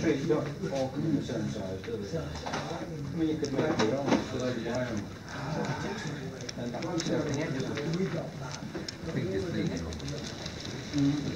tree's got all concern size, doesn't it? I mean, you could make your own, so they'd buy them. And that's everything. I think it's legal.